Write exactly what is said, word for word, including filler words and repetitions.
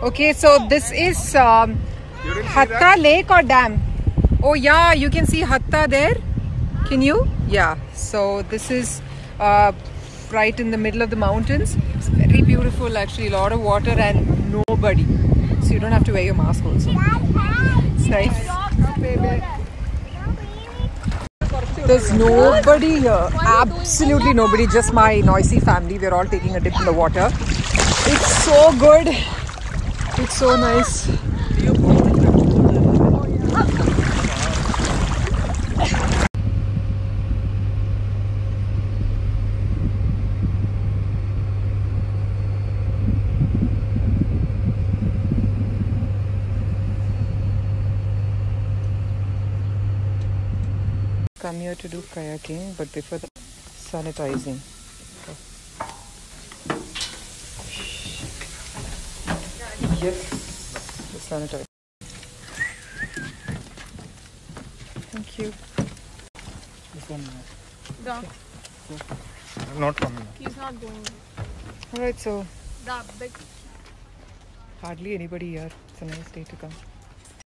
Okay, so this is um, Hatta Lake or Dam? Oh yeah, you can see Hatta there. Can you? Yeah. So this is uh, right in the middle of the mountains. It's very beautiful actually. A lot of water and nobody. So you don't have to wear your mask also. It's nice. There's nobody here. Absolutely nobody. Just my noisy family. We're all taking a dip in the water. It's so good. It's so nice. Come here to do kayaking, but before the sanitizing. Okay. Yes, the sanitizer. Thank you. This one. The, I'm not coming. he's not going. Alright, so The big. hardly anybody here. It's a nice day to come.